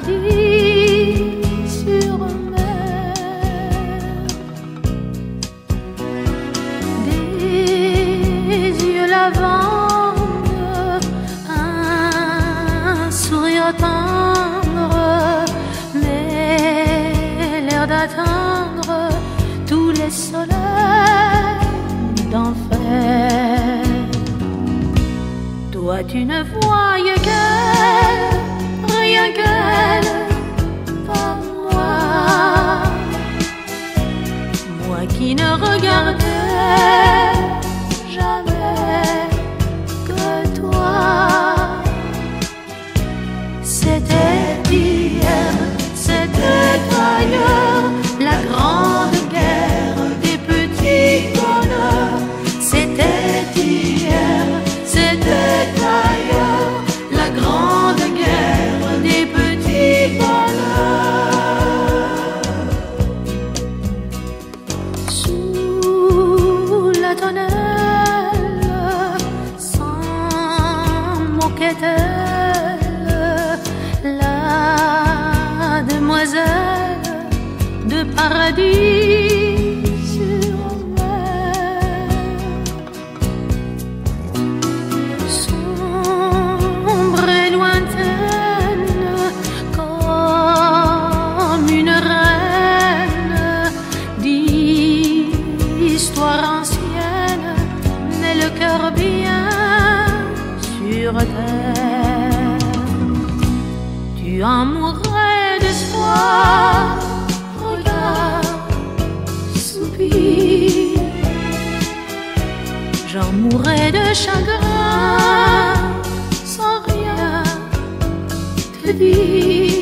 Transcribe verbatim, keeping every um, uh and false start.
paradis sur mer. Des yeux lavande, un sourire tendre, mais l'air d'atteindre tous les soleils d'enfer. Toi tu ne voyais qu'elle, rien qu'elle, pas moi. Moi qui ne regardais jamais que toi. C'était hier, c'était ailleurs, la grande guerre des petits bonheurs. C'était hier, c'était ailleurs, la grande guerre des petits bonheurs. Sous la tonnelle, sans moquette-elle, la demoiselle de paradis sur mer. Sombre et lointaine, comme une reine d'histoire ancienne, mais le cœur bien sur terre. Tu en mourrais d'espoir, regarde, soupir. J'en mourrais de chagrin, sans rien te dire.